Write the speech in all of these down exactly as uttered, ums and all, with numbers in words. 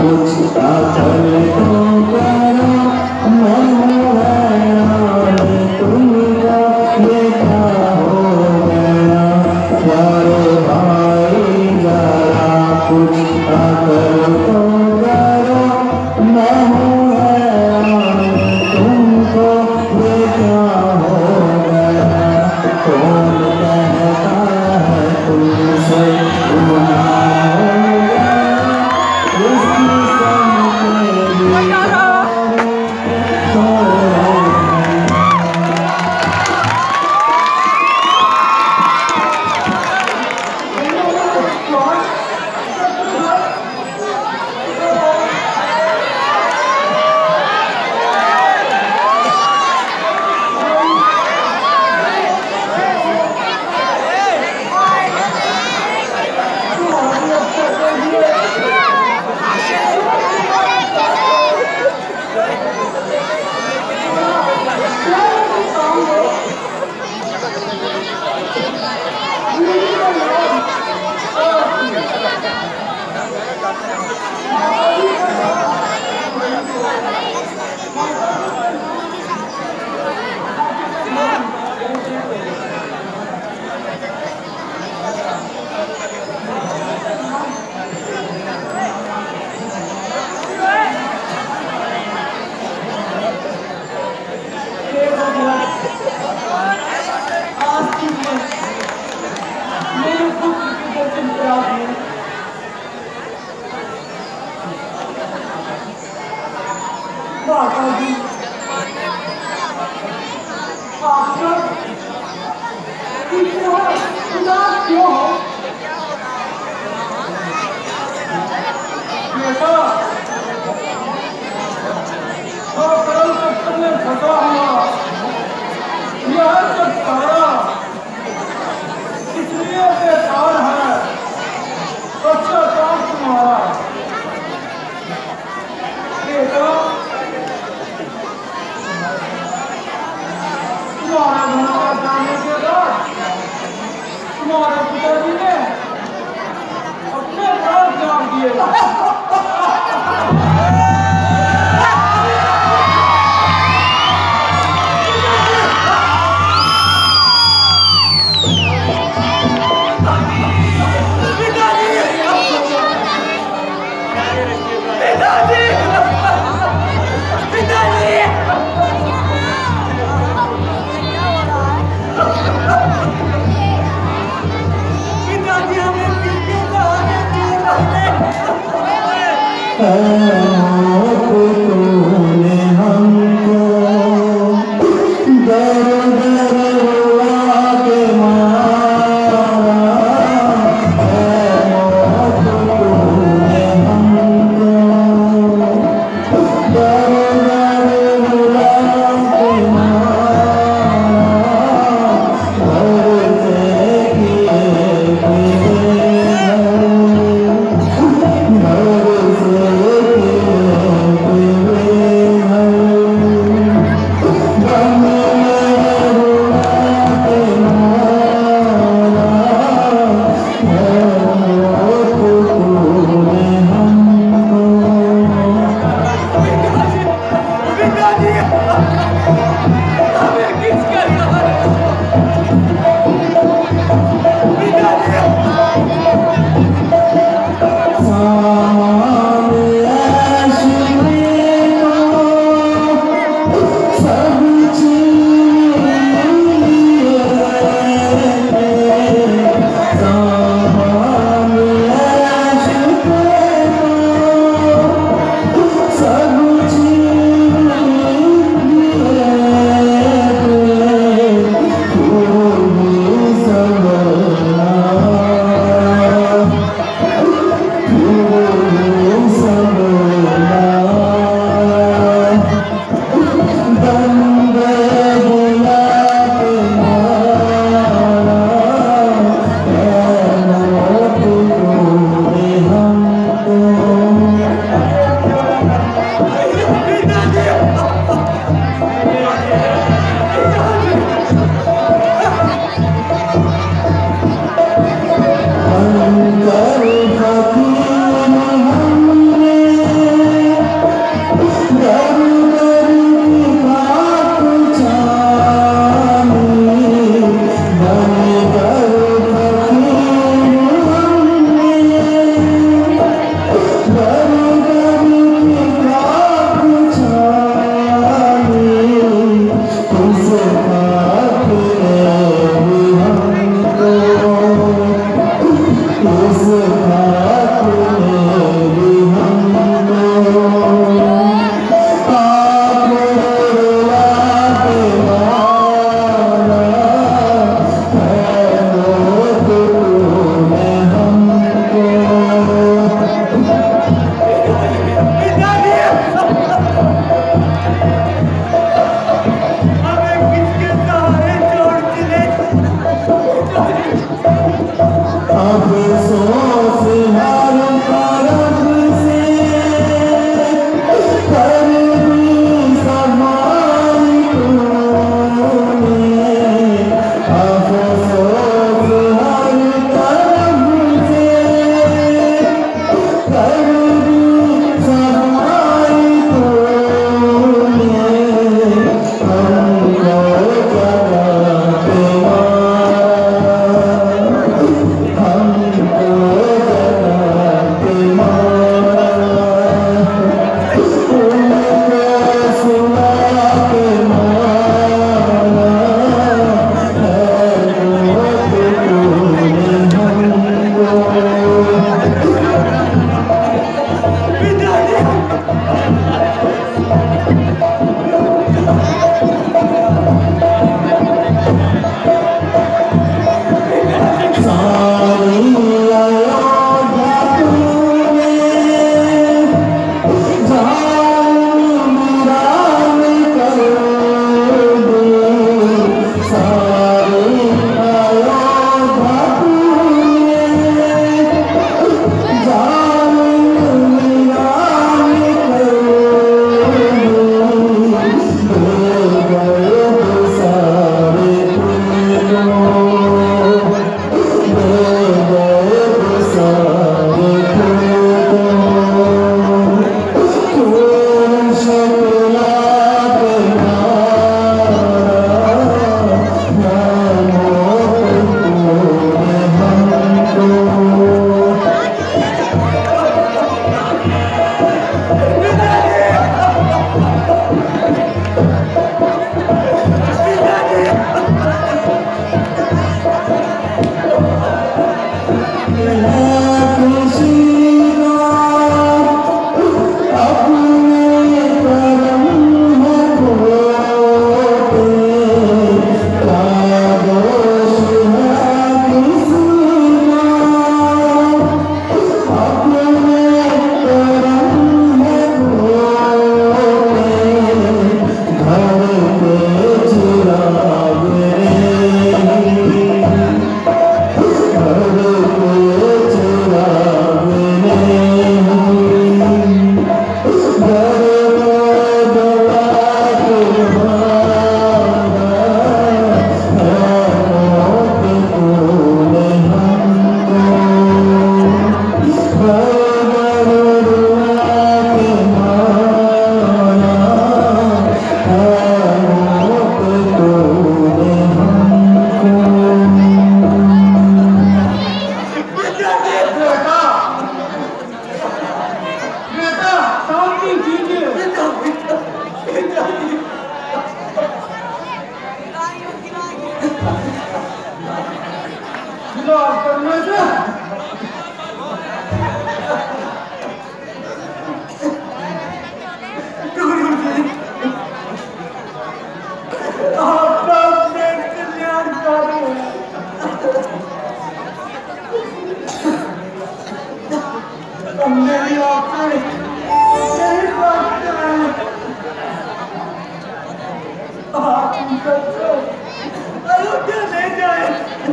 कुछ अकल तो करो, मैं हूँ हैरान तुमको ये क्या हो गया। प्यारे भाई जरा कुछ अकल तो करो, मैं हूँ हैरान तुमको ये क्या हो गया। कौन कहता है तुमसे गुनाह हो गया, इसकी समझ तुम्हारे पिताजी ने अपने प्राण त्याग दिए। तूने हमको दर दर हुआ के मारा, तूने हमको दर दर हुआ के मारा, घर से किए हुए घर से हमने भी आपसे यही मांगते हैं। आप इन सबको अयोध्या ले जाए।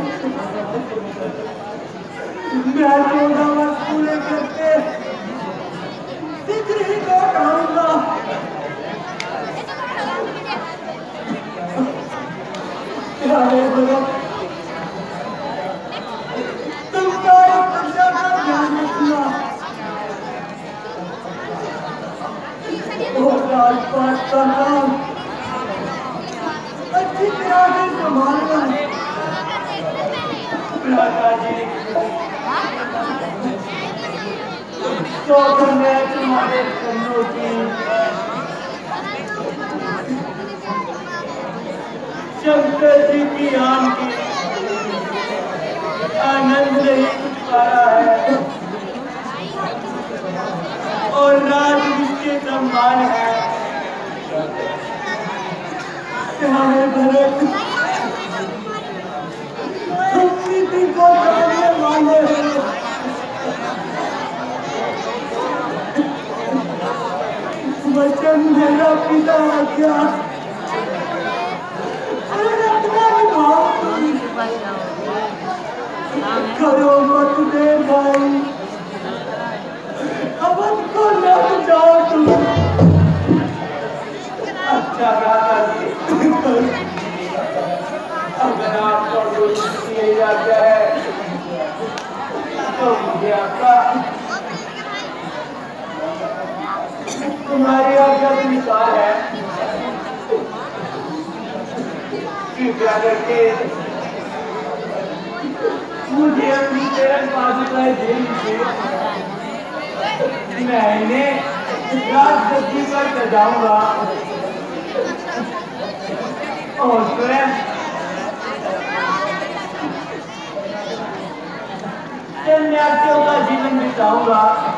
मैं चौदह वर्ष पूरे करके शीघ्र ही लौट आऊंगा। प्यारे भगत, तुम सारी प्रजा का ध्यान रखना और राजपाट का काम अच्छी तरह से संभालना। राजा जी, तो मैं तुम्हारे चरणों की शंकर जी की आम की आनंद नहीं पा रहा है और राज के सम्मान है। हमें भरत तुम किसी को जाने वाले हो। वचन मेरा पिता क्या करो मत दे भाई, अवध को लौट जाओ तुम। अच्छा राजा जी, अगर आपको यही आज्ञा है तो मुझे आपका तुम्हारी आज्ञा स्वीकार है। कृपया करके मुझे अपनी तेरह पादुकाएं दे दीजिए। मैं इन्हें राजगद्दी पर सजाऊंगा और स्वयं सन्यासियों का जीवन बिताऊंगा।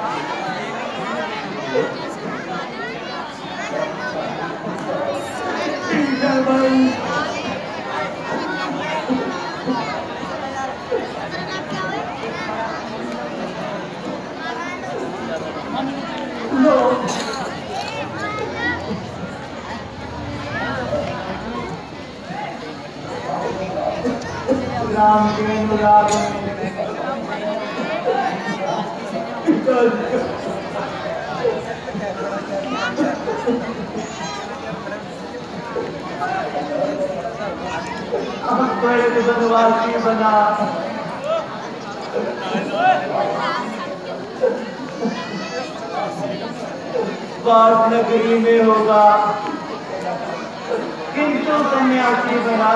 राम के अनुराग बड़े बनवासी बना। बात नगरी में होगा किंतु सन्यासी बना।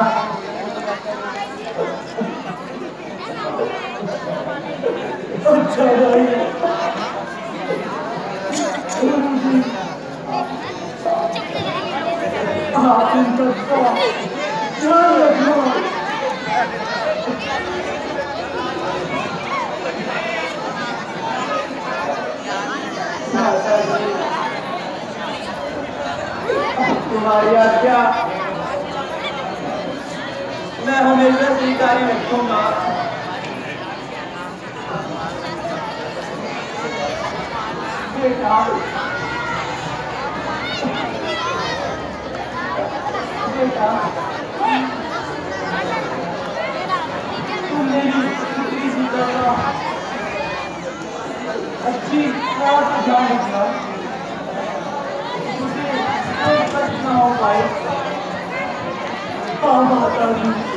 अच्छा भाई, आप इन सबका ध्यान रखना। तुम्हारी आज्ञा मैं हमेशा स्वीकार रखूंगा। बेटा, बेटा, तुम मेरी पुत्री सीता का अच्छी तरह से ध्यान रखना। मुझे कोई कष्ट न हो पाए। हाँ माता जी।